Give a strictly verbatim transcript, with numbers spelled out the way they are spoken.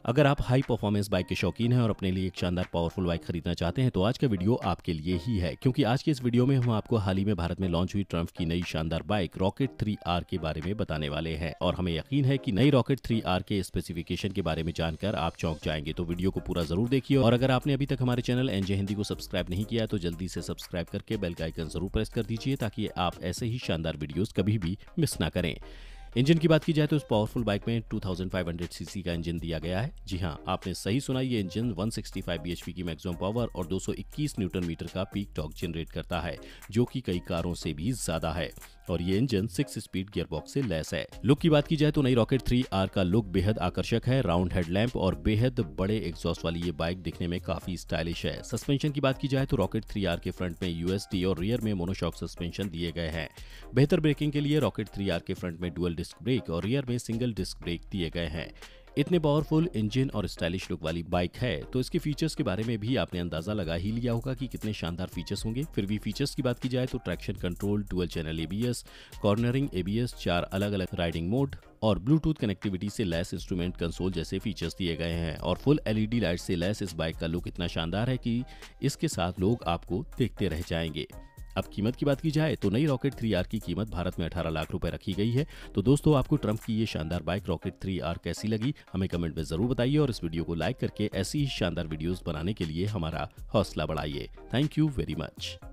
अगर आप high performance bike के शौकीन हैं और अपने लिए एक शानदार पावरफुल बाइक खरीदना चाहते हैं तो आज का वीडियो आपके लिए ही है, क्योंकि आज के इस वीडियो में हम आपको हाल ही में भारत में लॉन्च हुई ट्रम्फ की नई शानदार बाइक रॉकेट थ्री आर के बारे में बताने वाले हैं। और हमें यकीन है कि नई रॉकेट थ्री आर के स्पेसिफिकेशन के बारे में जानकर आप चौंक जाएंगे। तो वीडियो को पूरा जरूर देखिए, और अगर आपने अभी तक हमारे चैनल एनजे हिंदी को सब्सक्राइब नहीं किया तो जल्दी से सब्सक्राइब करके बेल का आइकन जरूर प्रेस कर दीजिए, ताकि आप ऐसे ही शानदार वीडियोस कभी भी मिस ना करें। इंजन की बात की जाए तो इस पावरफुल बाइक में पच्चीस सौ सीसी का इंजन दिया गया है। जी हां, आपने सही सुना, ये इंजन एक सौ पैंसठ बीएचपी की मैक्सिमम पावर और दो सौ इक्कीस न्यूटन मीटर का पीक टॉर्क जनरेट करता है, जो कि कई कारों से भी ज्यादा है। और ये इंजन सिक्स स्पीड गियरबॉक्स से लैस है। लुक की बात की जाए तो नई रॉकेट थ्री आर का लुक बेहद आकर्षक है। राउंड हेडलैम्प और बेहद बड़े एग्जॉस्ट वाली ये बाइक दिखने में काफी स्टाइलिश है। सस्पेंशन की बात की जाए तो रॉकेट थ्री आर के फ्रंट में यूएसडी और रियर में मोनोशॉक सस्पेंशन दिए गए हैं। बेहतर ब्रेकिंग के लिए रॉकेट थ्री आर के फ्रंट में डुअल डिस्क ब्रेक और रियर में सिंगल डिस्क ब्रेक दिए गए हैं। इतने पावरफुल इंजन और स्टाइलिश लुक वाली बाइक है तो इसके फीचर्स के बारे में भी आपने अंदाजा लगा ही लिया होगा कि कितने शानदार फीचर्स होंगे। फिर भी फीचर्स की बात की जाए तो traction control, dual channel ABS, cornering ABS, चार अलग अलग राइडिंग मोड और ब्लूटूथ कनेक्टिविटी से लैस इंस्ट्रूमेंट कंसोल जैसे फीचर्स दिए गए हैं। और फुल एलईडी लाइट से लैस इस बाइक का लुक इतना शानदार है कि इसके साथ लोग आपको देखते रह जाएंगे। अब कीमत की बात की जाए तो नई रॉकेट थ्री आर की कीमत भारत में अठारह लाख रुपए रखी गई है। तो दोस्तों, आपको ट्रम्प की ये शानदार बाइक रॉकेट थ्री आर कैसी लगी, हमें कमेंट में जरूर बताइए, और इस वीडियो को लाइक करके ऐसी ही शानदार वीडियोस बनाने के लिए हमारा हौसला बढ़ाइए। Thank you very much.